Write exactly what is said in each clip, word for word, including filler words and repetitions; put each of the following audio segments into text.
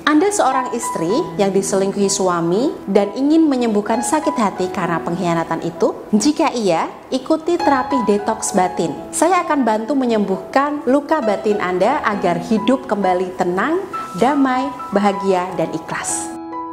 Anda seorang istri yang diselingkuhi suami dan ingin menyembuhkan sakit hati karena pengkhianatan itu? Jika iya, ikuti terapi detoks batin. Saya akan bantu menyembuhkan luka batin Anda agar hidup kembali tenang, damai, bahagia, dan ikhlas.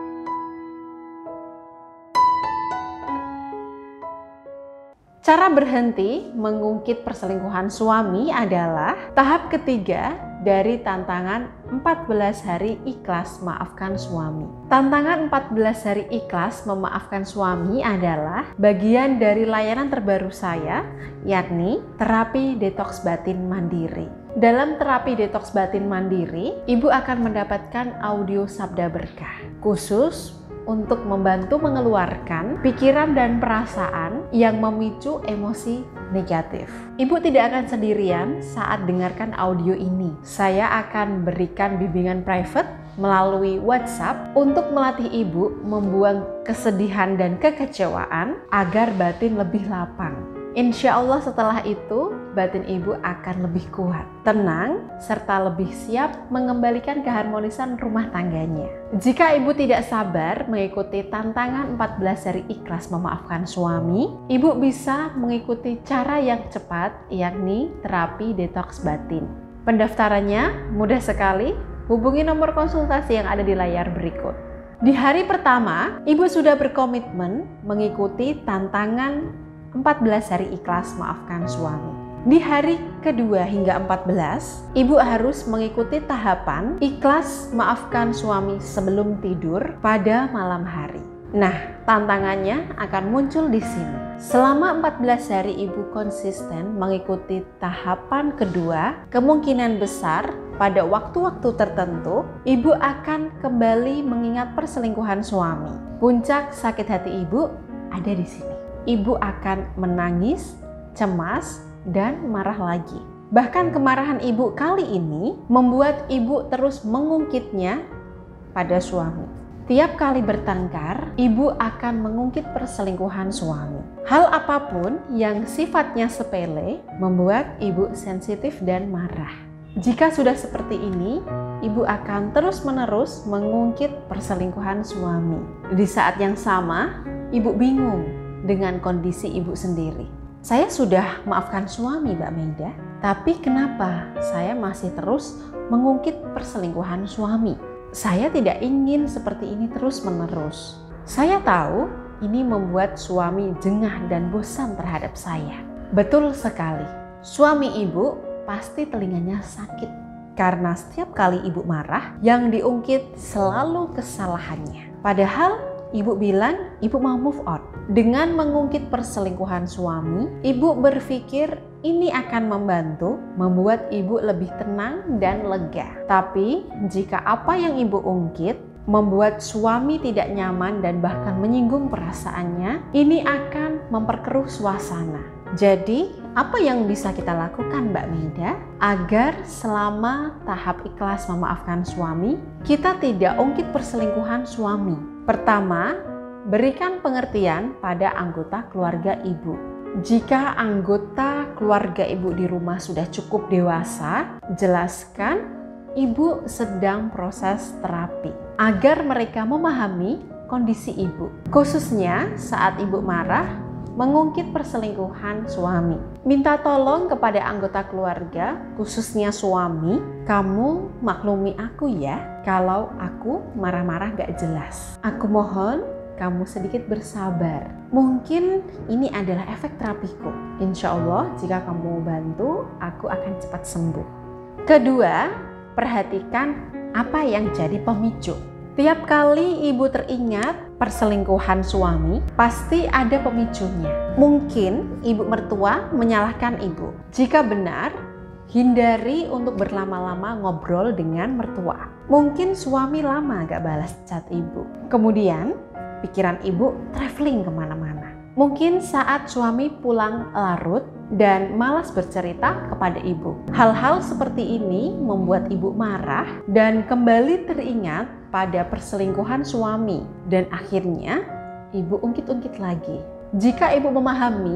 Cara berhenti mengungkit perselingkuhan suami adalah tahap ketiga dari tantangan empat belas hari ikhlas maafkan suami. Tantangan empat belas hari ikhlas memaafkan suami adalah bagian dari layanan terbaru saya, yakni terapi detoks batin mandiri. Dalam terapi detoks batin mandiri, Ibu akan mendapatkan audio sabda berkah khusus untuk membantu mengeluarkan pikiran dan perasaan yang memicu emosi negatif. Ibu tidak akan sendirian saat dengarkan audio ini. Saya akan berikan bimbingan private melalui WhatsApp untuk melatih Ibu membuang kesedihan dan kekecewaan agar batin lebih lapang. Insya Allah setelah itu batin Ibu akan lebih kuat, tenang, serta lebih siap mengembalikan keharmonisan rumah tangganya. Jika Ibu tidak sabar mengikuti tantangan empat belas hari ikhlas memaafkan suami, Ibu bisa mengikuti cara yang cepat, yakni terapi detoks batin. Pendaftarannya mudah sekali, hubungi nomor konsultasi yang ada di layar berikut. Di hari pertama, Ibu sudah berkomitmen mengikuti tantangan empat belas hari ikhlas maafkan suami. Di hari kedua hingga empat belas, Ibu harus mengikuti tahapan ikhlas maafkan suami sebelum tidur pada malam hari. Nah, tantangannya akan muncul di sini. Selama empat belas hari Ibu konsisten mengikuti tahapan kedua, kemungkinan besar pada waktu-waktu tertentu, Ibu akan kembali mengingat perselingkuhan suami. Puncak sakit hati Ibu ada di sini. Ibu akan menangis, cemas, dan marah lagi. Bahkan kemarahan Ibu kali ini membuat Ibu terus mengungkitnya pada suami. Tiap kali bertengkar, Ibu akan mengungkit perselingkuhan suami. Hal apapun yang sifatnya sepele membuat Ibu sensitif dan marah. Jika sudah seperti ini, Ibu akan terus-menerus mengungkit perselingkuhan suami. Di saat yang sama, Ibu bingung dengan kondisi Ibu sendiri. Saya sudah maafkan suami, Mbak Maida, tapi kenapa saya masih terus mengungkit perselingkuhan suami? Saya tidak ingin seperti ini terus-menerus. Saya tahu ini membuat suami jengah dan bosan terhadap saya. Betul sekali, suami Ibu pasti telinganya sakit karena setiap kali Ibu marah, yang diungkit selalu kesalahannya. Padahal Ibu bilang Ibu mau move on. Dengan mengungkit perselingkuhan suami, Ibu berpikir ini akan membantu membuat Ibu lebih tenang dan lega. Tapi jika apa yang Ibu ungkit membuat suami tidak nyaman dan bahkan menyinggung perasaannya, ini akan memperkeruh suasana. Jadi, apa yang bisa kita lakukan, Mbak Maida, agar selama tahap ikhlas memaafkan suami, kita tidak ungkit perselingkuhan suami? Pertama, berikan pengertian pada anggota keluarga Ibu. Jika anggota keluarga Ibu di rumah sudah cukup dewasa, jelaskan Ibu sedang proses terapi agar mereka memahami kondisi Ibu. Khususnya saat Ibu marah, mengungkit perselingkuhan suami. Minta tolong kepada anggota keluarga, khususnya suami, kamu maklumi aku ya kalau aku marah-marah gak jelas. Aku mohon kamu sedikit bersabar. Mungkin ini adalah efek terapiku. Insya Allah jika kamu bantu, aku akan cepat sembuh. Kedua, perhatikan apa yang jadi pemicu. Tiap kali Ibu teringat perselingkuhan suami, pasti ada pemicunya. Mungkin Ibu mertua menyalahkan Ibu. Jika benar, hindari untuk berlama-lama ngobrol dengan mertua. Mungkin suami lama gak balas chat Ibu. Kemudian, pikiran Ibu traveling kemana-mana. Mungkin saat suami pulang larut dan malas bercerita kepada Ibu. Hal-hal seperti ini membuat Ibu marah dan kembali teringat pada perselingkuhan suami. Dan akhirnya Ibu ungkit-ungkit lagi. Jika Ibu memahami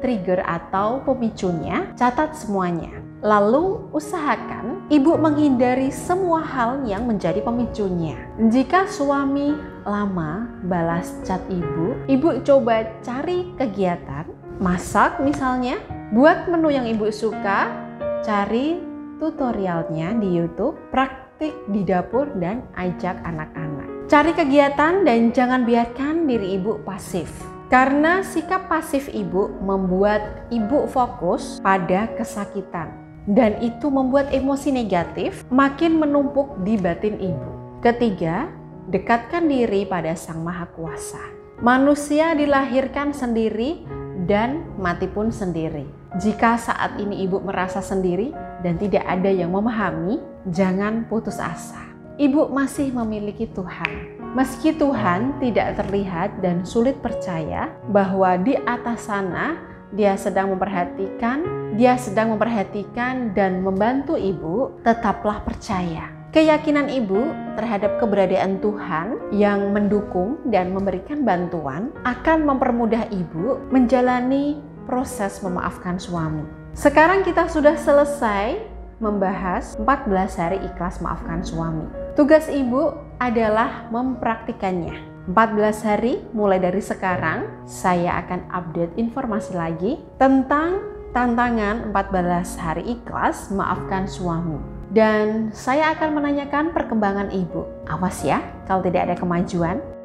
trigger atau pemicunya, catat semuanya. Lalu usahakan ibu menghindari semua hal yang menjadi pemicunya. Jika suami lama balas chat ibu, ibu coba cari kegiatan, masak misalnya, buat menu yang ibu suka, cari tutorialnya di YouTube, praktik di dapur dan ajak anak-anak. Cari kegiatan dan jangan biarkan diri ibu pasif. Karena sikap pasif ibu membuat ibu fokus pada kesakitan. Dan itu membuat emosi negatif makin menumpuk di batin ibu. Ketiga, dekatkan diri pada Sang Maha Kuasa. Manusia dilahirkan sendiri dan mati pun sendiri. Jika saat ini ibu merasa sendiri dan tidak ada yang memahami, jangan putus asa. Ibu masih memiliki Tuhan. Meski Tuhan tidak terlihat dan sulit percaya bahwa di atas sana Dia sedang memperhatikan, Dia sedang memperhatikan dan membantu ibu, tetaplah percaya. Keyakinan ibu terhadap keberadaan Tuhan yang mendukung dan memberikan bantuan akan mempermudah ibu menjalani proses memaafkan suami. Sekarang kita sudah selesai membahas empat belas hari ikhlas maafkan suami. Tugas ibu adalah mempraktikannya. empat belas hari mulai dari sekarang, saya akan update informasi lagi tentang tantangan empat belas hari ikhlas maafkan suami. Dan saya akan menanyakan perkembangan ibu. Awas ya, kalau tidak ada kemajuan.